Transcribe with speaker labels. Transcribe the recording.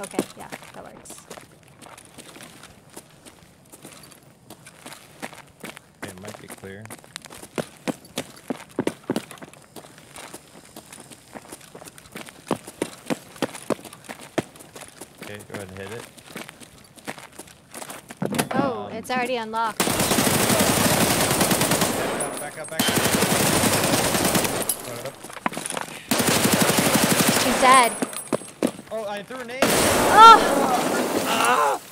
Speaker 1: Okay, yeah, that works.
Speaker 2: Okay, it might be clear. Okay, go ahead and hit it.
Speaker 1: Oh, it's already unlocked.
Speaker 2: Back up, back up.
Speaker 1: He's dead.
Speaker 2: Oh, I threw a nade.
Speaker 1: Oh!